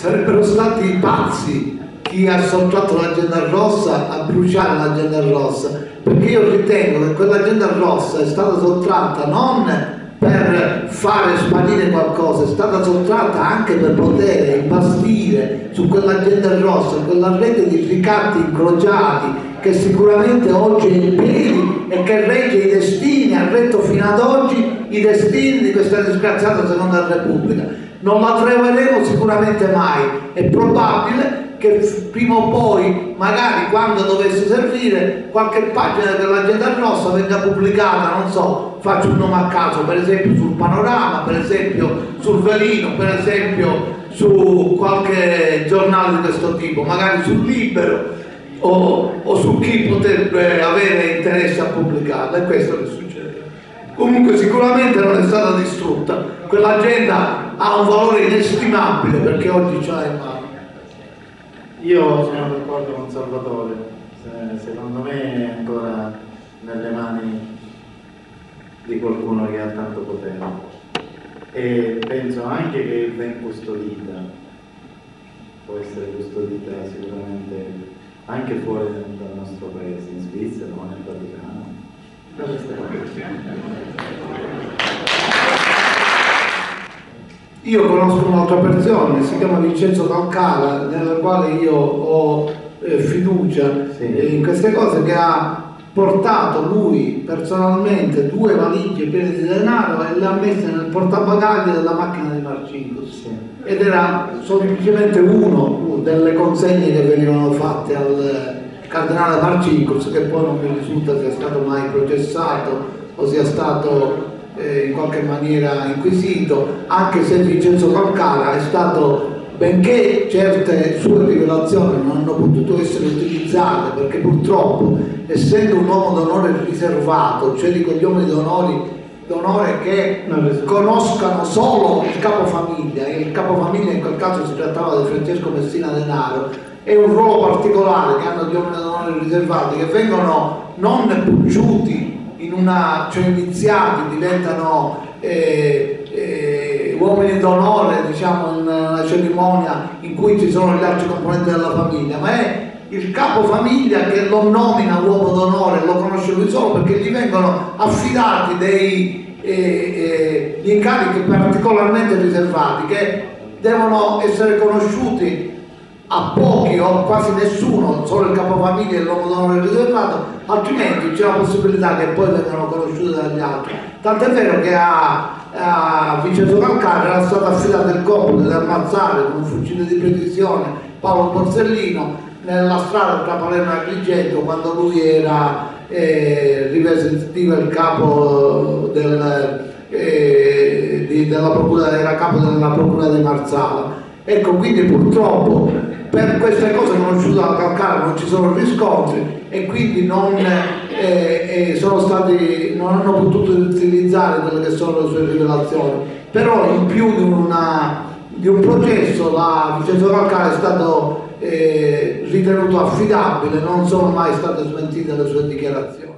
sarebbero stati pazzi chi ha sottratto l'agenda rossa a bruciare l'agenda rossa, perché io ritengo che quell'agenda rossa è stata sottratta non per fare sparire qualcosa, è stata sottratta anche per poter imbastire su quell'agenda rossa, quella rete di ricatti incrociati che sicuramente oggi è in piedi e che regge i destini, ha retto fino ad oggi i destini di questa disgraziata Seconda Repubblica. Non la troveremo sicuramente mai, è probabile che prima o poi, magari quando dovesse servire, qualche pagina dell'agenda rossa venga pubblicata, non so, faccio un nome a caso, per esempio sul Panorama, per esempio sul Velino, per esempio su qualche giornale di questo tipo, magari sul Libero o su chi potrebbe avere interesse a pubblicarla. È questo che succede. Comunque sicuramente non è stata distrutta, quell'agenda ha un valore inestimabile perché oggi ce l'ha in mano. Io sono d'accordo con Salvatore, secondo me è ancora nelle mani di qualcuno che ha tanto potere e penso anche che ben custodita, può essere custodita sicuramente anche fuori dal nostro paese, in Svizzera o nel Vaticano. Io conosco un'altra persona, si chiama Vincenzo Calcara, nella quale io ho fiducia in queste cose, che ha portato lui personalmente 2 valigie piene di denaro e le ha messe nel portabagagli della macchina di Marcinkus, ed era semplicemente uno delle consegne che venivano fatte al cardinale Marcinkus, che poi non mi risulta sia stato mai processato o sia stato in qualche maniera inquisito, anche se Vincenzo Calcara è stato, benché certe sue rivelazioni non hanno potuto essere utilizzate, perché purtroppo, essendo un uomo d'onore riservato, cioè di quegli uomini d'onore che conoscano solo il capofamiglia, e il capofamiglia in quel caso si trattava di Francesco Messina Denaro, è un ruolo particolare che hanno gli uomini d'onore riservati, che vengono non pucciuti cioè iniziati, diventano uomini d'onore, diciamo, in una cerimonia in cui ci sono gli altri componenti della famiglia, ma è il capofamiglia che lo nomina uomo d'onore, lo conosce lui solo, perché gli vengono affidati gli incarichi particolarmente riservati, che devono essere conosciuti a pochi o quasi nessuno, solo il capofamiglia e l'uomo d'onore riservato, altrimenti c'è la possibilità che poi vengano conosciuti dagli altri. Tant'è vero che a Vincenzo Calcara era stato affidato il compito di ammazzare con un fucile di precisione Paolo Borsellino nella strada tra Palermo e Agrigento, quando lui era rivestiva il capo della procura, era capo della procura di Marsala. Ecco, quindi purtroppo per queste cose conosciute da Calcara non ci sono riscontri e quindi non hanno potuto utilizzare quelle che sono le sue rivelazioni. Però in più di un processo Vincenzo Calcara è stato ritenuto affidabile, non sono mai state smentite le sue dichiarazioni.